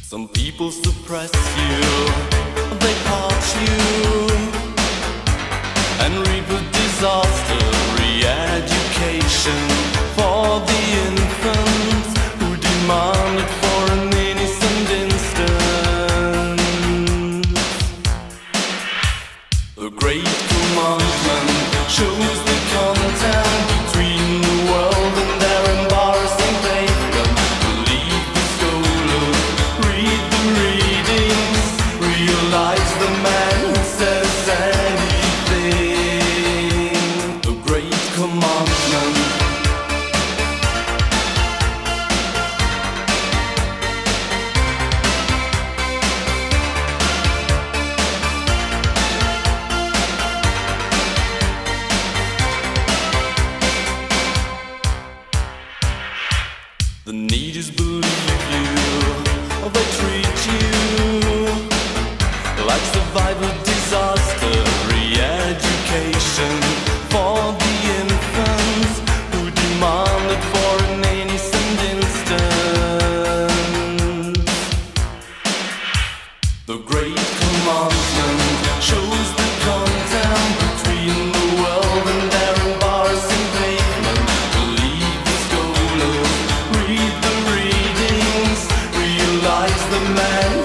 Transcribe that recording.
Some people suppress you, they part you, and reap a disaster. Re-education for the infants who demand it for an innocent instant. The great commandment shows the content between the world and their embarrassing pavement. Believe the scholars, read the readings, realize the man who says anything. The great commandment. The need is believe you, or they treat you like survivor disaster. Re-education for the infants who demand it for an innocent instant. The great commandment shows the content between the world and their embarrassing pavement. Believe the scholars, read the readings, realize the man